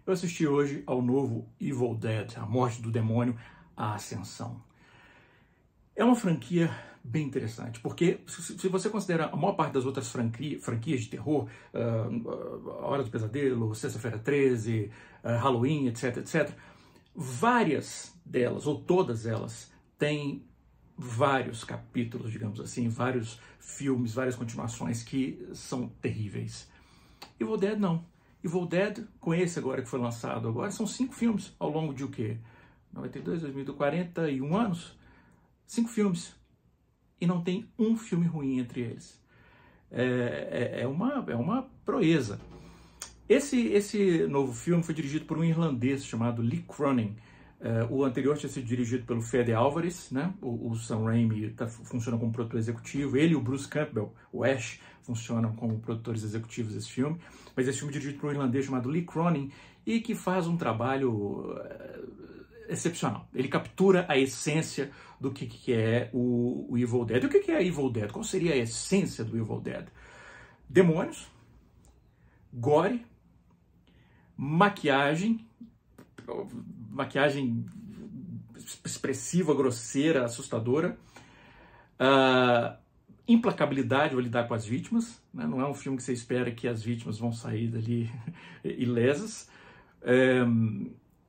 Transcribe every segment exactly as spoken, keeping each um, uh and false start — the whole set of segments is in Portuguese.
Eu assisti hoje ao novo Evil Dead, A Morte do Demônio, A Ascensão. É uma franquia bem interessante, porque se você considerar a maior parte das outras franqui, franquias de terror, uh, Hora do Pesadelo, Sexta-feira treze, uh, Halloween, etc, etcétera, várias delas, ou todas elas, têm vários capítulos, digamos assim, vários filmes, várias continuações que são terríveis. Evil Dead não. Evil Dead, com esse agora que foi lançado agora, são cinco filmes ao longo de o quê? noventa e dois, dois mil, quarenta e um anos? Cinco filmes. E não tem um filme ruim entre eles. É, é, é, uma, é uma proeza. Esse, esse novo filme foi dirigido por um irlandês chamado Lee Cronin. É, o anterior tinha sido dirigido pelo Fede Álvares, né? O, o Sam Raimi tá, funciona como produtor executivo. Ele e o Bruce Campbell, o Ash, funcionam como produtores executivos desse filme. Mas esse filme é dirigido por um irlandês chamado Lee Cronin e que faz um trabalho é, excepcional. Ele captura a essência do que, que é o, o Evil Dead. E o que, que é Evil Dead? Qual seria a essência do Evil Dead? Demônios, gore, maquiagem, maquiagem expressiva, grosseira, assustadora, uh, implacabilidade ao lidar com as vítimas, né? Não é um filme que você espera que as vítimas vão sair dali ilesas. Um,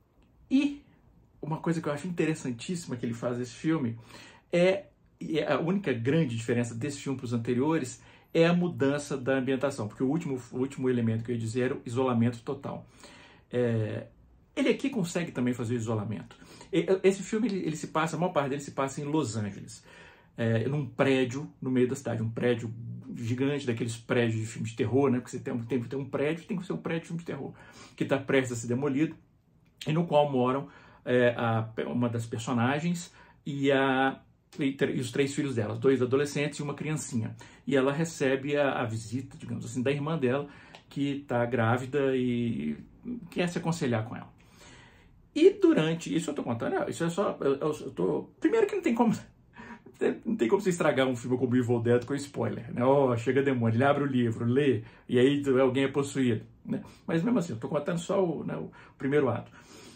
e uma coisa que eu acho interessantíssima que ele faz nesse filme é, é a única grande diferença desse filme para os anteriores é a mudança da ambientação, porque o último, o último elemento que eu ia dizer era o isolamento total. É, ele aqui consegue também fazer o isolamento. Esse filme, ele, ele se passa, a maior parte dele se passa em Los Angeles, é, num prédio no meio da cidade, um prédio gigante, daqueles prédios de filme de terror, né? Porque você tem, tem que ter um prédio, tem que ser um prédio de filme de terror, que está prestes a ser demolido, e no qual moram é, a, uma das personagens e, a, e, e os três filhos dela, dois adolescentes e uma criancinha. E ela recebe a, a visita, digamos assim, da irmã dela, que está grávida e quer se aconselhar com ela. E durante, isso eu estou contando, isso é só, eu, eu tô, primeiro que não tem como, não tem como você estragar um filme como Evil Dead com spoiler, né? Oh, chega demônio, ele abre o livro, lê, e aí alguém é possuído, né? Mas mesmo assim, eu estou contando só o, né, o primeiro ato.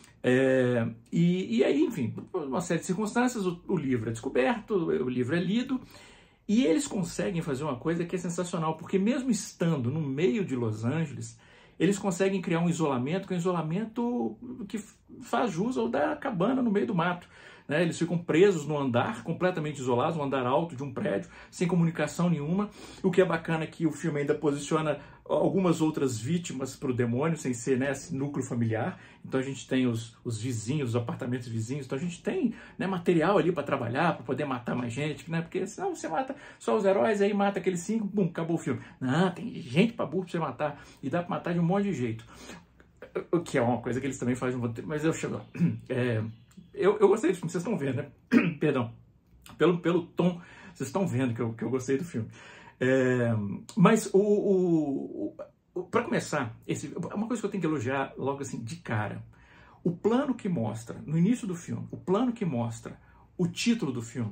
É, e, e aí, enfim, por uma série de circunstâncias, o, o livro é descoberto, o livro é lido, e eles conseguem fazer uma coisa que é sensacional, porque mesmo estando no meio de Los Angeles, eles conseguem criar um isolamento, que é um isolamento que faz jus ao da cabana no meio do mato. Né? Eles ficam presos no andar, completamente isolados, um andar alto de um prédio, sem comunicação nenhuma. O que é bacana é que o filme ainda posiciona algumas outras vítimas para o demônio, sem ser, né, esse núcleo familiar. Então a gente tem os, os vizinhos, os apartamentos vizinhos. Então a gente tem, né, material ali para trabalhar, para poder matar mais gente, né? Porque senão você mata só os heróis, aí mata aqueles cinco, bum, acabou o filme. Não, tem gente para burro para você matar. E dá para matar de um monte de jeito. O que é uma coisa que eles também fazem, mas eu chego. É, eu, eu gostei do filme, vocês estão vendo, né? Perdão. Pelo, pelo tom, vocês estão vendo que eu, que eu gostei do filme. É, mas, o, o, o para começar, esse, uma coisa que eu tenho que elogiar logo assim, de cara. O plano que mostra, no início do filme, o plano que mostra o título do filme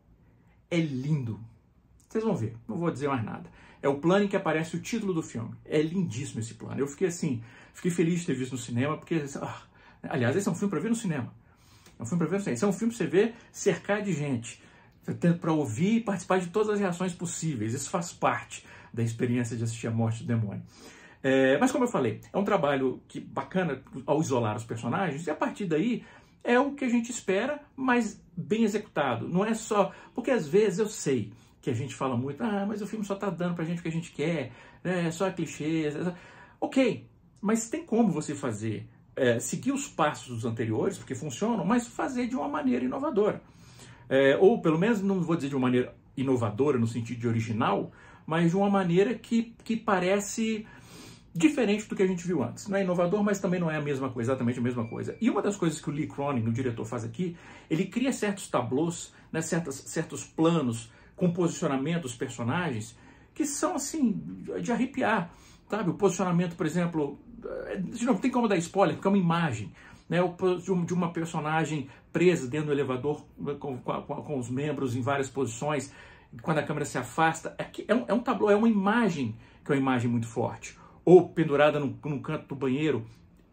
é lindo. Vocês vão ver, não vou dizer mais nada. É o plano em que aparece o título do filme. É lindíssimo esse plano. Eu fiquei assim, fiquei feliz de ter visto no cinema, porque, ah, aliás, esse é um filme para ver no cinema. É um filme para ver no cinema. Esse é um filme para você ver cercar de gente, para ouvir e participar de todas as reações possíveis. Isso faz parte da experiência de assistir A Morte do Demônio. É, mas como eu falei, é um trabalho que, bacana ao isolar os personagens, e a partir daí é o que a gente espera, mas bem executado. Não é só... Porque às vezes eu sei que a gente fala muito, ah, mas o filme só está dando pra gente o que a gente quer, é só clichês. Ok, mas tem como você fazer, é, seguir os passos dos anteriores, porque funcionam, mas fazer de uma maneira inovadora. É, ou pelo menos, não vou dizer de uma maneira inovadora no sentido de original, mas de uma maneira que, que parece diferente do que a gente viu antes. Não é inovador, mas também não é a mesma coisa, exatamente a mesma coisa. E uma das coisas que o Lee Cronin, o diretor, faz aqui, ele cria certos tablôs, né, certas, certos planos com posicionamento dos personagens que são, assim, de arrepiar, sabe? O posicionamento, por exemplo, de novo, tem como dar spoiler, porque é uma imagem, né, de uma personagem presa dentro do elevador com, com, com os membros em várias posições, quando a câmera se afasta, é um, é um tablô, é uma imagem que é uma imagem muito forte. Ou pendurada num, num canto do banheiro,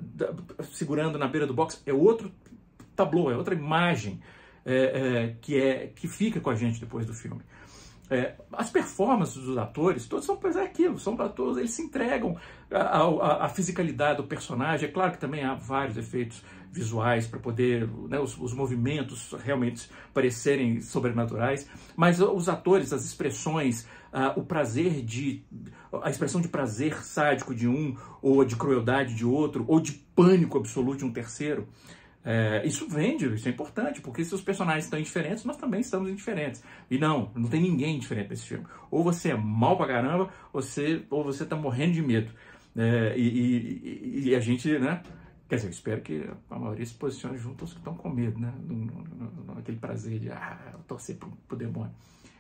da, segurando na beira do box, é outro tablô, é outra imagem é, é, que, é, que fica com a gente depois do filme. É, as performances dos atores, todos são, pois é aquilo, são atores, eles se entregam à fisicalidade do personagem. É claro que também há vários efeitos visuais para poder, né, os, os movimentos realmente parecerem sobrenaturais, mas os atores, as expressões, uh, o prazer de, a expressão de prazer sádico de um, ou de crueldade de outro, ou de pânico absoluto de um terceiro, É, isso vende, isso é importante, porque se os personagens estão indiferentes, nós também estamos indiferentes. E não, não tem ninguém diferente nesse filme. Ou você é mal pra caramba, ou você, ou você tá morrendo de medo. É, e, e, e a gente, né? Quer dizer, eu espero que a maioria se posicione junto aos que estão com medo, né? Aquele prazer de ah, torcer pro, pro demônio.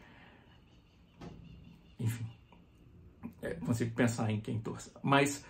Enfim, é, consigo pensar em quem torce. Mas.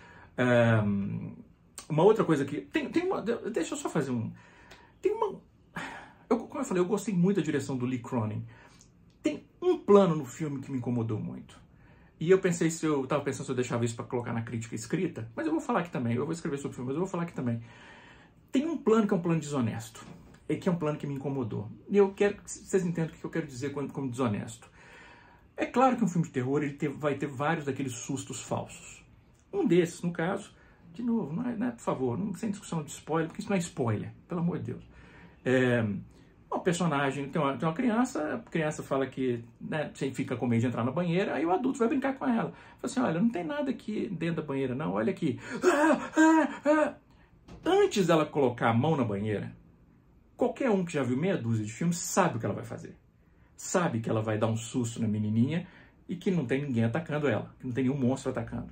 Um, Uma outra coisa que... Tem, tem uma, deixa eu só fazer um... Tem uma... Eu, como eu falei, eu gostei muito da direção do Lee Cronin. Tem um plano no filme que me incomodou muito. E eu pensei se eu... Tava pensando se eu deixava isso para colocar na crítica escrita. Mas eu vou falar aqui também. Eu vou escrever sobre o filme, mas eu vou falar aqui também. Tem um plano que é um plano desonesto. E que é um plano que me incomodou. E eu quero que vocês entendam o que eu quero dizer como, como desonesto. É claro que um filme de terror ele ter, vai ter vários daqueles sustos falsos. Um desses, no caso... De novo, não é, não é, por favor, não sem discussão de spoiler, porque isso não é spoiler, pelo amor de Deus. É, uma personagem, tem uma, tem uma criança, a criança fala que, né, você fica com medo de entrar na banheira, aí o adulto vai brincar com ela. Fala assim, olha, não tem nada aqui dentro da banheira não, olha aqui. Ah, ah, ah. Antes dela colocar a mão na banheira, qualquer um que já viu meia dúzia de filmes sabe o que ela vai fazer. Sabe que ela vai dar um susto na menininha e que não tem ninguém atacando ela, que não tem nenhum monstro atacando.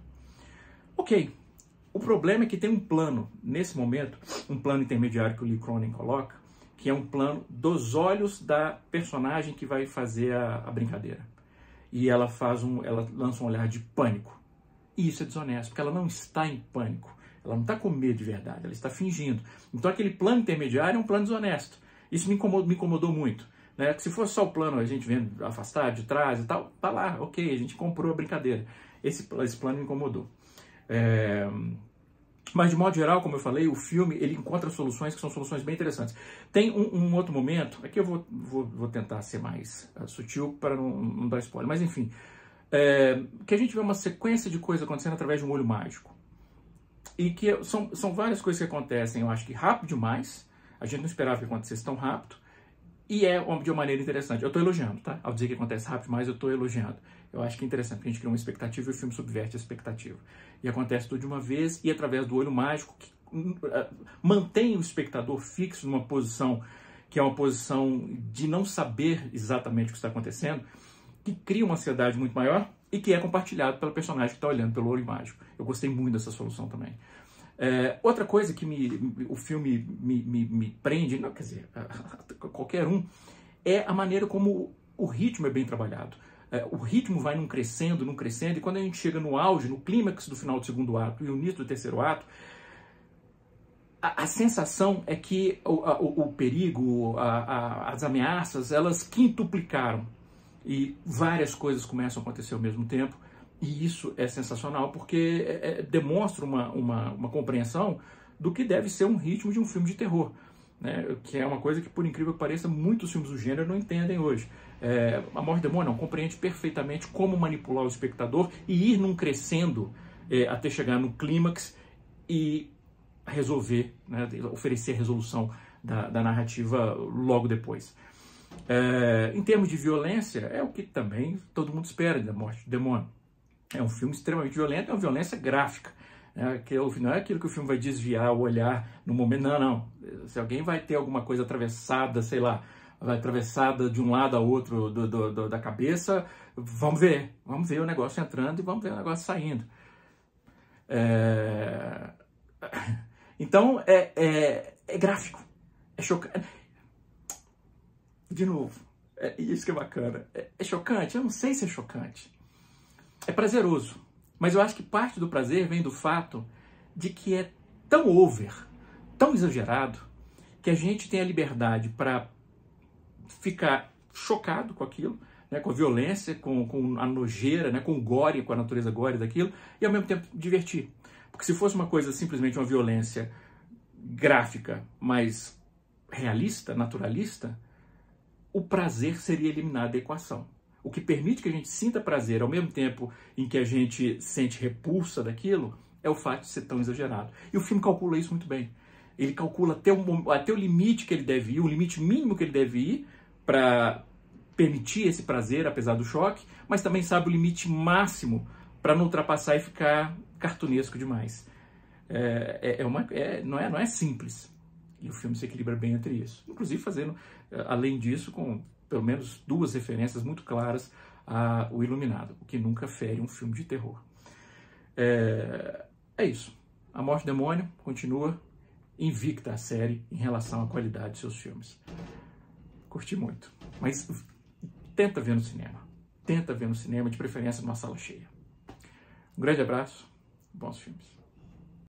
Ok. O problema é que tem um plano, nesse momento, um plano intermediário que o Lee Cronin coloca, que é um plano dos olhos da personagem que vai fazer a, a brincadeira. E ela faz um, ela lança um olhar de pânico. E isso é desonesto, porque ela não está em pânico. Ela não está com medo de verdade, ela está fingindo. Então aquele plano intermediário é um plano desonesto. Isso me incomodou, me incomodou muito. Né? Se fosse só o plano, a gente vendo afastado, de trás e tal, tá lá, ok, a gente comprou a brincadeira. Esse, esse plano me incomodou. É... Mas, de modo geral, como eu falei, o filme ele encontra soluções que são soluções bem interessantes. Tem um, um outro momento, aqui eu vou, vou, vou tentar ser mais uh, sutil para não, não dar spoiler, mas enfim, é, que a gente vê uma sequência de coisas acontecendo através de um olho mágico. E que são, são várias coisas que acontecem, eu acho que rápido demais, a gente não esperava que acontecesse tão rápido, e é de uma maneira interessante. Eu estou elogiando, tá? Ao dizer que acontece rápido demais, eu estou elogiando. Eu acho que é interessante, porque a gente cria uma expectativa e o filme subverte a expectativa. E acontece tudo de uma vez, e através do olho mágico, que uh, mantém o espectador fixo numa posição que é uma posição de não saber exatamente o que está acontecendo, que cria uma ansiedade muito maior e que é compartilhado pela personagem que está olhando pelo olho mágico. Eu gostei muito dessa solução também. É, outra coisa que me, o filme me, me, me prende, não, quer dizer, qualquer um, é a maneira como o ritmo é bem trabalhado. É, o ritmo vai num crescendo, num crescendo, e quando a gente chega no auge, no clímax do final do segundo ato e o início do terceiro ato, a, a sensação é que o, a, o, o perigo, a, a, as ameaças, elas quintuplicaram. E várias coisas começam a acontecer ao mesmo tempo. E isso é sensacional, porque é, é, demonstra uma, uma, uma compreensão do que deve ser um ritmo de um filme de terror, né? Que é uma coisa que, por incrível que pareça, muitos filmes do gênero não entendem hoje. É, A Morte do Demônio não compreende perfeitamente como manipular o espectador e ir num crescendo é, até chegar no clímax e resolver, né, oferecer a resolução da, da narrativa logo depois. É, em termos de violência, é o que também todo mundo espera da Morte do Demônio. É um filme extremamente violento, é uma violência gráfica. Né? Que não é aquilo que o filme vai desviar o olhar no momento. Não, não. Se alguém vai ter alguma coisa atravessada, sei lá, vai atravessada de um lado a outro do, do, do, da cabeça, vamos ver. Vamos ver o negócio entrando e vamos ver o negócio saindo. É... Então, é, é, é gráfico. É chocante. De novo, é isso que é bacana. É, é chocante? Eu não sei se é chocante. É prazeroso, mas eu acho que parte do prazer vem do fato de que é tão over, tão exagerado, que a gente tem a liberdade para ficar chocado com aquilo, né, com a violência, com, com a nojeira, né, com o gore, com a natureza gore daquilo, e ao mesmo tempo divertir. Porque Porque se fosse uma coisa simplesmente uma violência gráfica, mais realista, naturalista, o prazer seria eliminado da equação. O que permite que a gente sinta prazer ao mesmo tempo em que a gente sente repulsa daquilo é o fato de ser tão exagerado. E o filme calcula isso muito bem. Ele calcula até o, até o limite que ele deve ir, o limite mínimo que ele deve ir para permitir esse prazer, apesar do choque, mas também sabe o limite máximo para não ultrapassar e ficar cartunesco demais. É, é, é uma, é, não, é, não é simples. E o filme se equilibra bem entre isso. Inclusive fazendo, além disso, com pelo menos duas referências muito claras a O Iluminado, o que nunca fere um filme de terror. É, é isso. A Morte do Demônio continua invicta a série em relação à qualidade de seus filmes. Curti muito. Mas tenta ver no cinema. Tenta ver no cinema, de preferência numa sala cheia. Um grande abraço. Bons filmes.